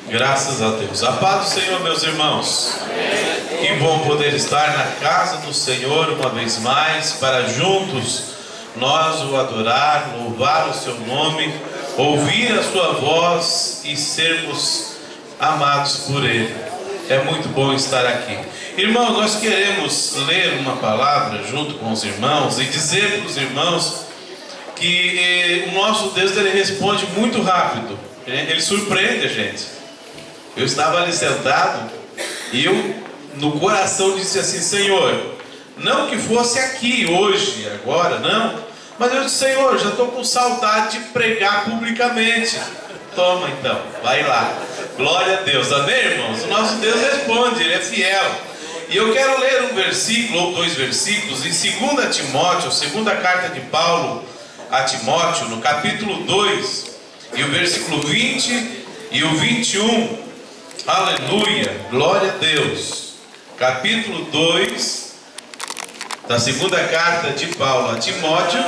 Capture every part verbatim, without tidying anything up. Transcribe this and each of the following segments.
Graças a Deus. A paz do Senhor, meus irmãos. Amém. Que bom poder estar na casa do Senhor uma vez mais, para juntos nós o adorar, louvar o seu nome, ouvir a sua voz e sermos amados por Ele. É muito bom estar aqui. Irmãos, nós queremos ler uma palavra junto com os irmãos e dizer para os irmãos que eh, o nosso Deus, Ele responde muito rápido. Ele surpreende a gente. Eu estava ali sentado e eu no coração disse assim: Senhor, não que fosse aqui hoje, agora, não, mas eu disse: Senhor, já estou com saudade de pregar publicamente. Toma então, vai lá. Glória a Deus, amém, irmãos? O nosso Deus responde, Ele é fiel. E eu quero ler um versículo ou dois versículos em segunda Timóteo, segunda carta de Paulo a Timóteo, no capítulo dois, e o versículo vinte e o vinte e um. Aleluia, glória a Deus. Capítulo dois da segunda carta de Paulo a Timóteo,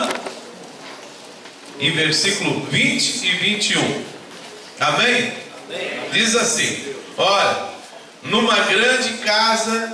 e versículo vinte e vinte e um. Amém? Diz assim: olha, numa grande casa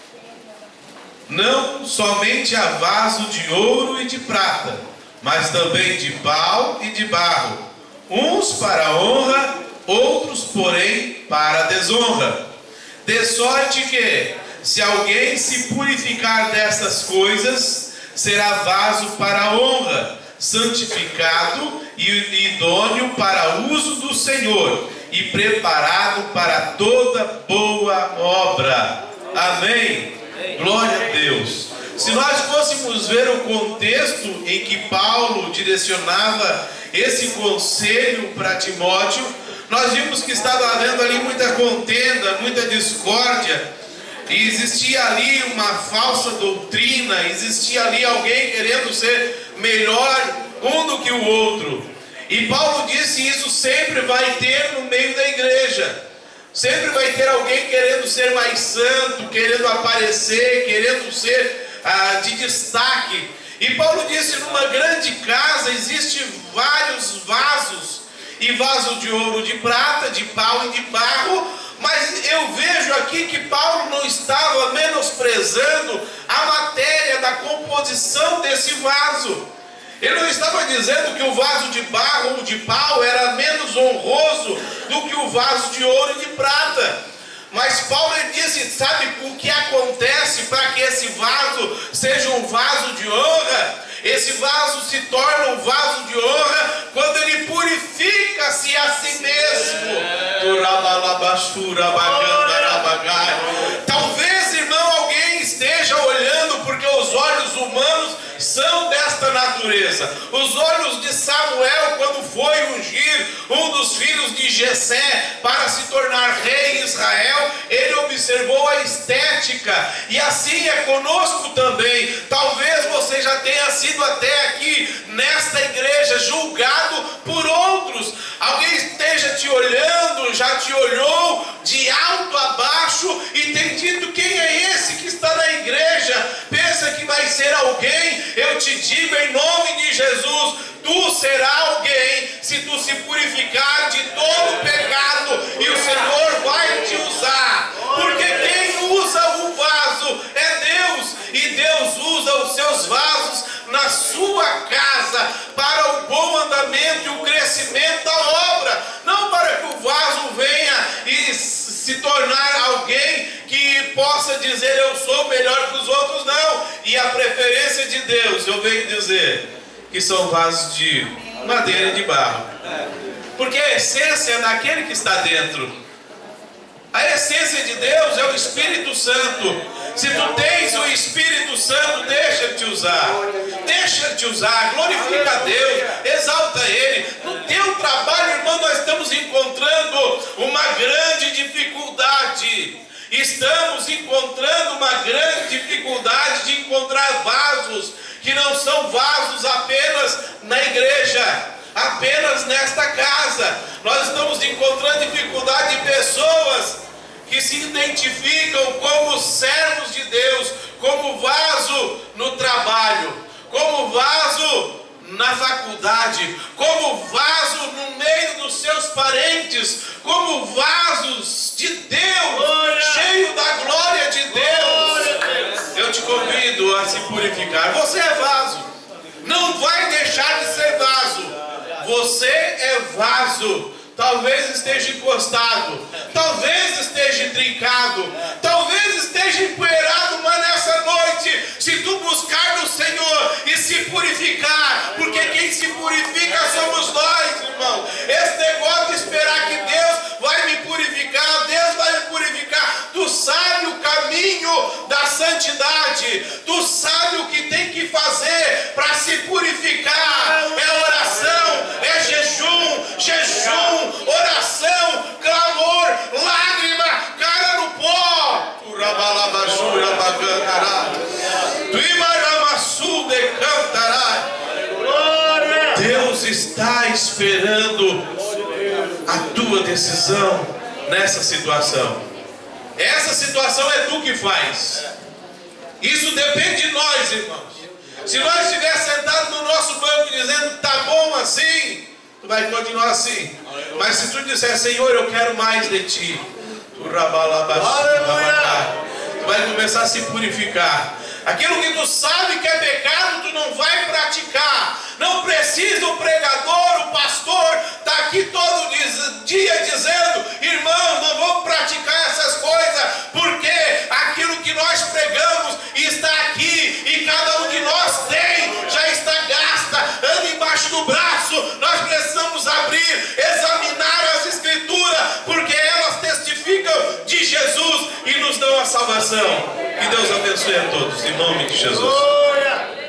não somente há vaso de ouro e de prata, mas também de pau e de barro, uns para a honra, outros, porém, para a desonra. De sorte que, se alguém se purificar destas coisas, será vaso para a honra, santificado e idôneo para uso do Senhor, e preparado para toda boa obra. Amém? Glória a Deus. Se nós fôssemos ver o contexto em que Paulo direcionava esse conselho para Timóteo, nós vimos que estava havendo ali muita contenda, muita discórdia, e existia ali uma falsa doutrina, existia ali alguém querendo ser melhor um do que o outro. E Paulo disse: isso sempre vai ter no meio da igreja. Sempre vai ter alguém querendo ser mais santo, querendo aparecer, querendo ser ah, de destaque. E Paulo disse: numa grande casa existem vários vasos, e vaso de ouro, de prata, de pau e de barro. Mas eu vejo aqui que Paulo não estava menosprezando a matéria da composição desse vaso. Ele não estava dizendo que o vaso de barro ou de pau era menos honroso do que o vaso de ouro e de prata. Mas Paulo disse: sabe o que acontece para que esse vaso seja um vaso de honra? Esse vaso se torna um vaso de honra quando ele purifica-se a si mesmo. Talvez, irmão, alguém esteja olhando porque os olhos humanos são desta natureza. Os olhos de Samuel, quando foi ungir um dos filhos de Jessé para se tornar rei em Israel, ele observou a estética. E assim é conosco também. Talvez você já tenha sido até aqui nesta igreja julgado por outros. Alguém esteja te olhando, já te olhou de alto a baixo e tem dito: quem é esse que está na igreja? Pensa que vai ser alguém? Eu te digo em nome de Jesus, tu serás alguém se tu se purificar de todo o pecado, e o Senhor vai te usar. Porque quem usa o vaso é Deus, e Deus usa os seus vasos na sua casa para o bom andamento e o crescimento da obra, não para que o vaso venha e se tornar alguém que possa dizer: eu sou melhor que os outros. Não. E a preferência de Deus, eu venho dizer que são vasos de madeira e de barro, porque a essência é daquele que está dentro. A essência de Deus é o Espírito Santo. Se tu tens o Espírito Santo, deixa Ele te usar. Deixa Ele te usar. Glorifica a Deus. Exalta Ele. No teu trabalho, irmão, nós estamos encontrando uma grande dificuldade. Estamos encontrando uma grande dificuldade de encontrar vasos que não são vasos apenas na igreja, apenas nesta casa. Nós estamos encontrando dificuldade de pessoas que se identificam como servos de Deus, como vaso no trabalho, como vaso na faculdade, como vaso no meio dos seus parentes, como vasos de Deus, cheio da glória de Deus. Eu te convido a se purificar. Você é vaso, não vai deixar de ser vaso. Você é vaso. Talvez esteja encostado, talvez esteja trincado, talvez esteja empoeirado, mas nessa noite, se tu buscar no Senhor e se purificar, porque quem se purifica somos nós, irmão. Esse negócio de esperar que Deus vai me purificar, Deus vai me purificar. Tu sabe o caminho da santidade, tu sabe o que tem que fazer para se purificar. É oração, é jejum, jejum, oração, clamor, lágrima, cara no pó. Deus está esperando a tua decisão nessa situação. Essa situação é tu que faz. Isso depende de nós, irmãos. Se nós estivermos sentados no nosso banco dizendo tá bom assim, tu vai continuar assim. Mas se tu disser, Senhor, eu quero mais de ti, tu, tu vai começar a se purificar. Aquilo que tu sabe que é pecado, tu não vai praticar. Não precisa o pregador, o pastor, estar tá aqui todo dia dizendo, irmãos, não vamos praticar essas coisas, porque aquilo que nós pregamos está aqui, e cada um de nós tem, já está gasta, anda embaixo do braço. Nós precisamos abrir, examinar as Escrituras, porque elas testificam de Jesus e nos dão a salvação. Que Deus abençoe a todos, em nome de Jesus.